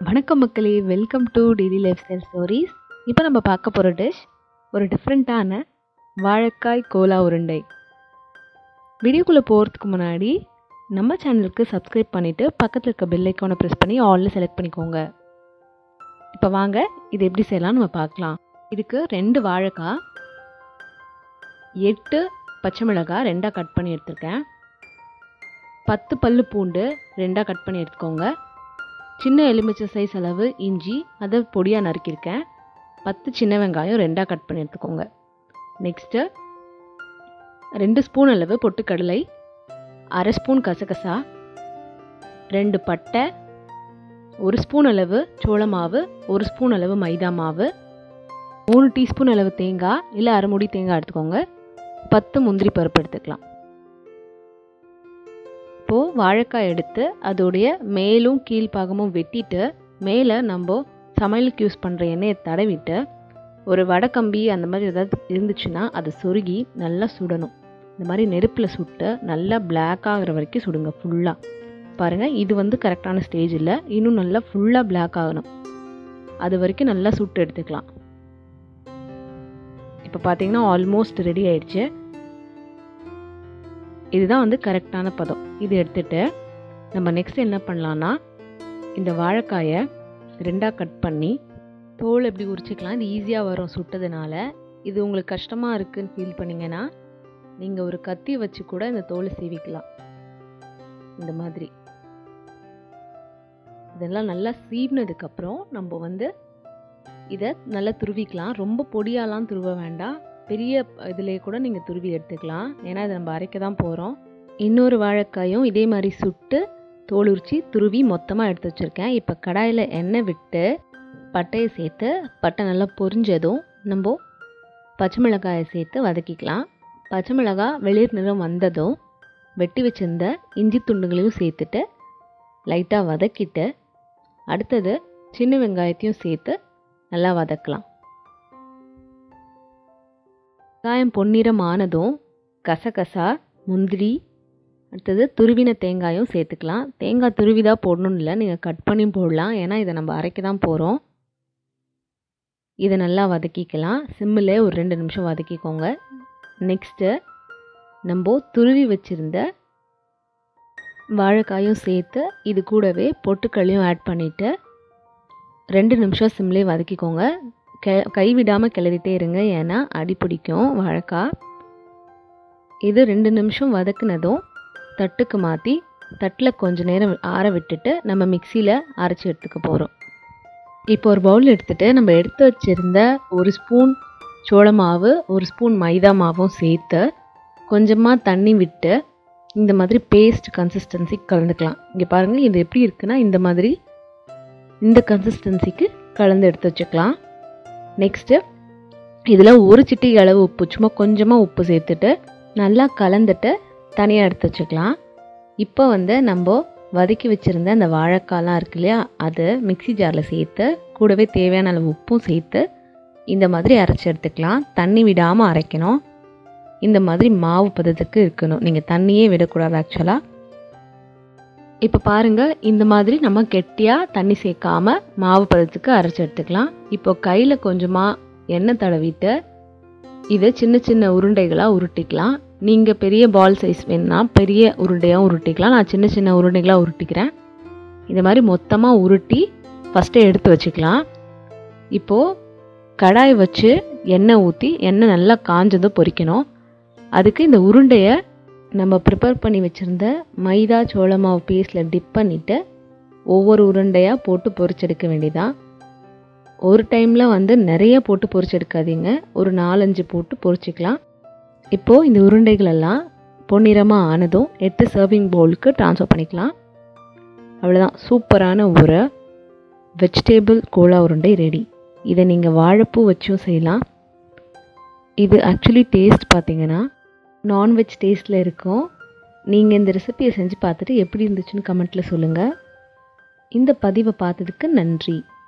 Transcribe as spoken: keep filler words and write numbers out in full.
வணக்கம் மக்களே, welcome to daily life style stories. இப்போ நம்ம பார்க்க போகிற டிஷ் ஒரு டிஃப்ரெண்ட்டான வாழைக்காய் கோலா உருண்டை. வீடியோக்குள்ளே போகிறதுக்கு முன்னாடி நம்ம சேனலுக்கு சப்ஸ்கிரைப் பண்ணிவிட்டு பக்கத்தில் இருக்க பெல் ஐக்கானை ப்ரெஸ் பண்ணி ஆல்ல செலக்ட் பண்ணிக்கோங்க. இப்போ வாங்க இது எப்படி செய்யலாம்னு நம்ம பார்க்கலாம். இதுக்கு ரெண்டு வாழைக்காய், எட்டு பச்சை மிளகாய் ரெண்டாக கட் பண்ணி எடுத்துருக்கேன், பத்து பல்லு பூண்டு ரெண்டாக கட் பண்ணி எடுத்துக்கோங்க, சின்ன எலுமிச்சை சைஸ் அளவு இஞ்சி அதை பொடியாக நறுக்கியிருக்கேன், பத்து சின்ன வெங்காயம் ரெண்டாக கட் பண்ணி எடுத்துக்கோங்க. நெக்ஸ்ட்டு ரெண்டு ஸ்பூன் அளவு பொட்டுக்கடலை, அரை ஸ்பூன் கசகசா, ரெண்டு பட்டை, ஒரு ஸ்பூன் அளவு சோள மாவு, ஒரு ஸ்பூன் அளவு மைதா மாவு, மூணு டீஸ்பூன் அளவு தேங்காய் இல்லை அரை மூடி தேங்காய் எடுத்துக்கோங்க, பத்து முந்திரி பருப்பு எடுத்துக்கலாம். இப்போது வாழைக்காய் எடுத்து அதோடைய மேலும் கீழ்ப்பாகமும் வெட்டிட்டு மேலே நம்ம சமையலுக்கு யூஸ் பண்ணுற எண்ணெயை தடவிட்டு ஒரு வடைக்கம்பி அந்த மாதிரி ஏதாவது இருந்துச்சுன்னா அதை சொருகி நல்லா சுடணும். இந்த மாதிரி நெருப்பில் சுட்டு நல்லா பிளாக் ஆகிற வரைக்கும் சுடுங்க ஃபுல்லாக. பாருங்கள், இது வந்து கரெக்டான ஸ்டேஜ் இல்லை, இன்னும் நல்லா ஃபுல்லாக பிளாக் ஆகணும். அது வரைக்கும் நல்லா சுட்டு எடுத்துக்கலாம். இப்போ பார்த்தீங்கன்னா ஆல்மோஸ்ட் ரெடி ஆயிடுச்சு. இதுதான் வந்து கரெக்டான பதம். இது எடுத்துகிட்டு நம்ம நெக்ஸ்ட் என்ன பண்ணலான்னா, இந்த வாழைக்காயை ரெண்டாக கட் பண்ணி தோல் எப்படி உரிச்சிக்கலாம். இது ஈஸியாக வரும் சுட்டதுனால. இது உங்களுக்கு கஷ்டமாக இருக்குதுன்னு ஃபீல் பண்ணிங்கன்னா நீங்கள் ஒரு கத்தி வச்சு கூட இந்த தோலை சீவிக்கலாம். இந்த மாதிரி இதெல்லாம் நல்லா சீவினதுக்கப்புறம் நம்ம வந்து இதை நல்லா துருவிக்கலாம். ரொம்ப பொடியாலாம் துருவ வேண்டாம், பெரிய இதிலே கூட நீங்கள் துருவி எடுத்துக்கலாம். ஏன்னா இதை நம்ம அரைக்க தான் போகிறோம். இன்னொரு வாழைக்காயும் இதே மாதிரி சுட்டு தோல் உரிச்சி துருவி மொத்தமாக எடுத்து வச்சுருக்கேன். இப்போ கடாயில் எண்ணெய் விட்டு பட்டையை சேர்த்து பட்டை நல்லா பொரிஞ்சதும் நம்ம பச்சை மிளகாயை சேர்த்து வதக்கிக்கலாம். பச்சை மிளகாய் வெளிர் நிறம் வந்ததும் வெட்டி வச்சிருந்த இஞ்சி துண்டுகளையும் சேர்த்துட்டு லைட்டாக வதக்கிட்டு அடுத்தது சின்ன வெங்காயத்தையும் சேர்த்து நல்லா வதக்கலாம். வெங்காயம் பொன்னிறம் ஆனதும் கசகசா, முந்திரி, அடுத்தது துருவின தேங்காயும் சேர்த்துக்கலாம். தேங்காய் துருவிதான் போடணும்னு இல்லை, நீங்கள் கட் பண்ணி போடலாம். ஏன்னா இதை நம்ம அரைக்க தான் போகிறோம். இதை நல்லா வதக்கிக்கலாம். சிம்மில் ஒரு ரெண்டு நிமிஷம் வதக்கிக்கோங்க. நெக்ஸ்ட்டு நம்ம துருவி வச்சுருந்த வாழைக்காயும் சேர்த்து இது கூடவே பொட்டுக்கல்லையும் ஆட் பண்ணிவிட்டு ரெண்டு நிமிஷம் சிம்லேயே வதக்கிக்கோங்க. கெ கைவிடாமல் கிளறிட்டே இருங்க, ஏன்னா அடி பிடிக்கும் வாழைக்காய். இது ரெண்டு நிமிஷம் வதக்குனதும் தட்டுக்கு மாற்றி தட்டில் கொஞ்சம் நேரம் ஆற விட்டுட்டு நம்ம மிக்சியில் அரைச்சி எடுத்துக்க போகிறோம். இப்போ ஒரு பவுல் எடுத்துகிட்டு நம்ம எடுத்து வச்சுருந்த ஒரு ஸ்பூன் சோள மாவு, ஒரு ஸ்பூன் மைதா மாவும் சேர்த்து கொஞ்சமாக தண்ணி விட்டு இந்த மாதிரி பேஸ்ட் கன்சிஸ்டன்சி கலந்துக்கலாம். இங்கே பாருங்கள், இது எப்படி இருக்குன்னா இந்த மாதிரி இந்த கன்சிஸ்டன்சிக்கு கலந்து எடுத்து வச்சுக்கலாம். நெக்ஸ்ட்டு இதில் ஒரு சிட்டிகை அளவு உப்பு, சும்மா கொஞ்சமாக உப்பு சேர்த்துட்டு நல்லா கலந்துட்டு தனியாக எடுத்து வச்சுக்கலாம். இப்போ வந்து நம்ம வதக்கி வச்சுருந்த அந்த வாழைக்காய்லாம் இருக்கு இல்லையா, அது மிக்சி ஜாரில் சேர்த்து கூடவே தேவையான அளவு உப்பும் சேர்த்து இந்த மாதிரி அரைச்சி எடுத்துக்கலாம். தண்ணி விடாமல் அரைக்கணும். இந்த மாதிரி மாவு பதத்துக்கு இருக்கணும், நீங்கள் தண்ணியே விடக்கூடாது ஆக்சுவலாக. இப்போ பாருங்கள், இந்த மாதிரி நம்ம கெட்டியாக தண்ணி சேர்க்காம மாவு பதத்துக்கு அரைச்சி எடுத்துக்கலாம். இப்போ கையில் கொஞ்சமாக எண்ணெய் தடவிட்டு இதை சின்ன சின்ன உருண்டைகளாக உருட்டிக்கலாம். நீங்கள் பெரிய பால் சைஸ் வேணுன்னா பெரிய உருண்டையாக உருட்டிக்கலாம். நான் சின்ன சின்ன உருண்டைகளாக உருட்டிக்கிறேன். இந்த மாதிரி மொத்தமாக உருட்டி ஃபஸ்ட்டே எடுத்து வச்சுக்கலாம். இப்போது கடாய் வச்சு எண்ணெய் ஊற்றி எண்ணெய் நல்லா காஞ்சதும் பொரிக்கணும். அதுக்கு இந்த உருண்டையை நம்ம ப்ரிப்பேர் பண்ணி வச்சுருந்த மைதா சோள மாவு பேஸ்ட்டில் டிப் பண்ணிவிட்டு ஒவ்வொரு உருண்டையாக போட்டு பொரிச்செடுக்க வேண்டியதான். ஒரு டைமில் வந்து நிறைய போட்டு பொரிச்செடுக்காதீங்க, ஒரு நாலஞ்சு போட்டு பொரிச்சிக்கலாம். இப்போது இந்த உருண்டைகளெல்லாம் பொன்னிறமாக ஆனதும் எடுத்து சர்விங் பவுலுக்கு ட்ரான்ஸ்ஃபர் பண்ணிக்கலாம். அவ்வளோதான், சூப்பரான ஒரு வெஜிடேபிள் கோலா உருண்டை ரெடி. இதை நீங்கள் வாழைப்பூ வச்சும் செய்யலாம். இது ஆக்சுவலி டேஸ்ட் பார்த்தீங்கன்னா நான்வெஜ் டேஸ்ட்டில் இருக்கும். நீங்கள் இந்த ரெசிபியை செஞ்சு பார்த்துட்டு எப்படி இருந்துச்சுன்னு கமெண்ட்டில் சொல்லுங்கள். இந்த பதிவை பார்த்ததுக்கு நன்றி.